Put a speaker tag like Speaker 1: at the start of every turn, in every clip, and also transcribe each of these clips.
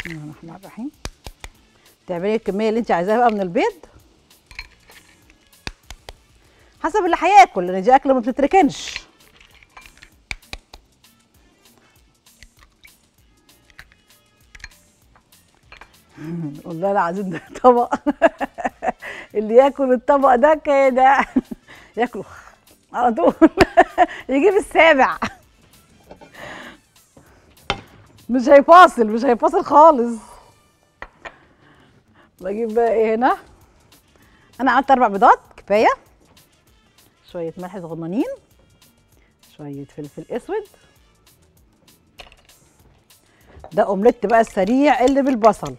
Speaker 1: بسم الله الرحمن الرحيم. تعملي الكميه اللي انت عايزاها بقى من البيض حسب اللي هياكل، لان دي اكله ما بتتركنش. والله العظيم ده طبق اللي ياكل الطبق ده كده ياكله على طول يجيب السابع. مش هيفاصل خالص. بجيب بقى ايه هنا، انا عملت 4 بيضات كفايه، شويه ملح صغننين، شويه فلفل اسود. ده اومليت بقى السريع اللي بالبصل،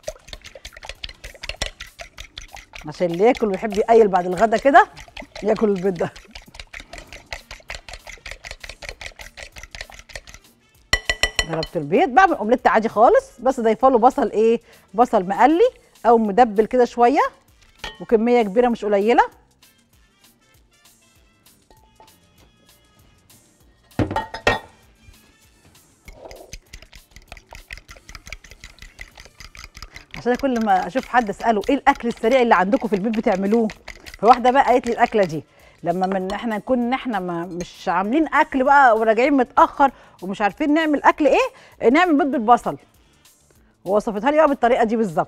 Speaker 1: عشان اللي ياكل ويحب يقيل بعد الغدا كده ياكل البيض ده. ضربت البيض، بعمل اومليت عادي خالص، بس ضايفه له بصل ايه، بصل مقلي او مدبل كده شويه، وكميه كبيره مش قليله. عشان كل ما اشوف حد اساله ايه الاكل السريع اللي عندكم في البيت بتعملوه، فواحده بقى قالت لي الاكله دي لما من احنا نكون احنا ما مش عاملين اكل بقى وراجعين متاخر ومش عارفين نعمل اكل ايه، نعمل بيض بالبصل. ووصفتها لي بقى بالطريقه دي بالظبط،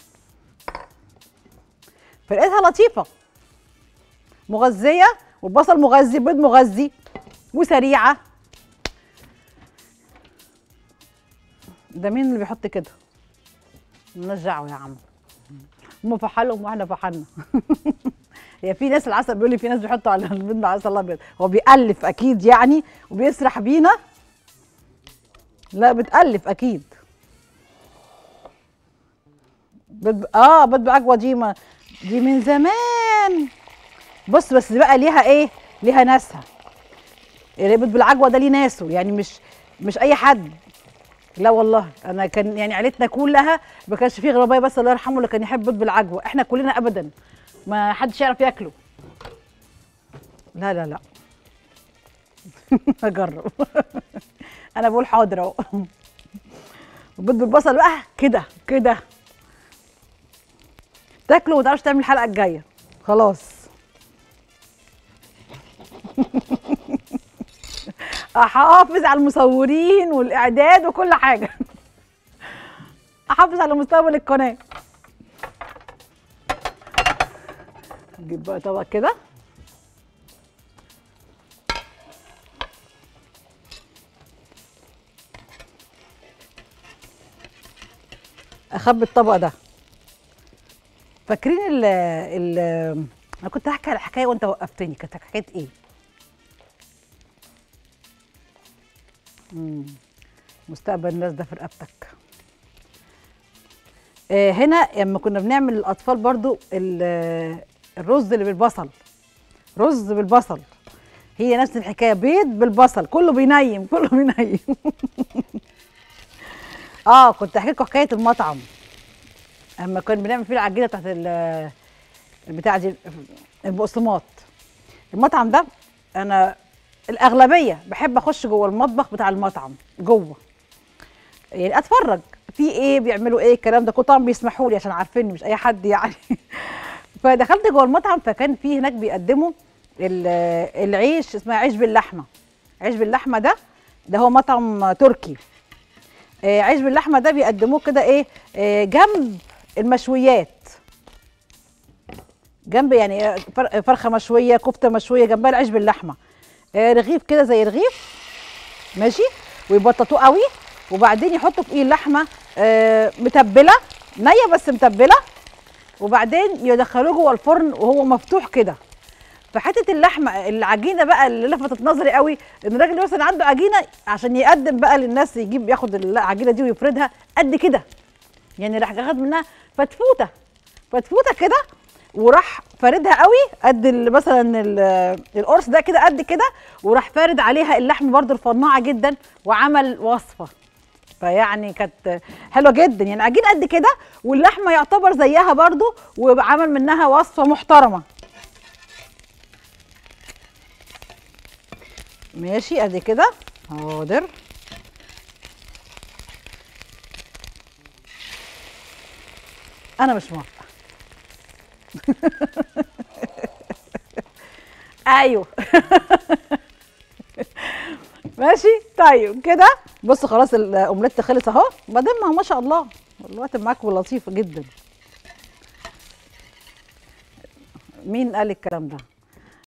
Speaker 1: فلقيتها لطيفه مغذيه، والبصل مغذي، بيض مغذي وسريعه. ده مين اللي بيحط كده؟ مالناش دعوه يا عم، هم فحلهم واحنا فحلنا. هي في ناس العسل بيقول لي في ناس بيحطوا على البيض مع عسل ابيض، هو بيألف اكيد يعني وبيسرح بينا. لا بتألف اكيد. بيض بعجوه دي دي من زمان. بس بقى ليها ايه؟ ليها ناسها. البيض بالعجوه ده ليه ناسه، يعني مش اي حد. لا والله انا كان يعني عيلتنا كلها ما كانش فيه غير بابايا بس الله يرحمه اللي كان يحب بيض بالعجوه، احنا كلنا ابدا ما حدش يعرف ياكله. لا لا لا. اجرب. انا بقول حاضر اهو. البيض بالبصل بقى كده كده تاكله وما تعرفش تعمل الحلقه الجايه خلاص. احافظ على المصورين والاعداد وكل حاجه. احافظ على مستقبل القناه. نجيب بقى طبق كده. اخبي الطبق ده. فاكرين ال انا كنت هحكي على حكايه وانت وقفتني، كانت حكايه ايه؟ مستقبل الناس ده في رقبتك. هنا لما كنا بنعمل للاطفال برضو الرز اللي بالبصل، رز بالبصل، هي نفس الحكايه، بيض بالبصل، كله بينيم كله بينيم. كنت احكي لكم حكايه المطعم اما كنا بنعمل فيه العجينه بتاعت البتاع دي، البقسماط. المطعم ده انا الاغلبيه بحب اخش جوه المطبخ بتاع المطعم جوه، يعني اتفرج في ايه بيعملوا ايه الكلام ده كله، طبعا بيسمحوا لي عشان عارفيني مش اي حد يعني. فدخلت جوه المطعم، فكان في هناك بيقدموا العيش، اسمها عيش باللحمه. عيش باللحمه ده هو مطعم تركي. عيش باللحمه ده بيقدموه كده ايه، جنب المشويات، جنب يعني فرخه مشويه، كفته مشويه، جنبها العيش باللحمه. رغيف كده زي رغيف ماشي، ويبططوه قوي، وبعدين يحطوا فوقيه اللحمه متبله نيه بس متبله، وبعدين يدخلوه جوه الفرن وهو مفتوح كده. فحته اللحمه العجينه بقى اللي لفتت نظري قوي، ان الراجل مثلا عنده عجينه عشان يقدم بقى للناس، ياخد العجينه دي ويفردها قد كده، يعني راح اخد منها فتفوته كده، وراح فاردها قوي قد مثلا القرص ده كده قد كده، وراح فارد عليها اللحم برده رفناعه جدا، وعمل وصفه. فيعني كانت حلوه جدا، يعني عجين قد كده واللحمه يعتبر زيها برده، وعمل منها وصفه محترمه. ماشي ادي كده حاضر. انا مش موافقه. ايوه. ماشي. طيب كده بص خلاص الاومليت خلص اهو. بعدين ما شاء الله الوقت معاكم لطيف جدا. مين قال الكلام ده؟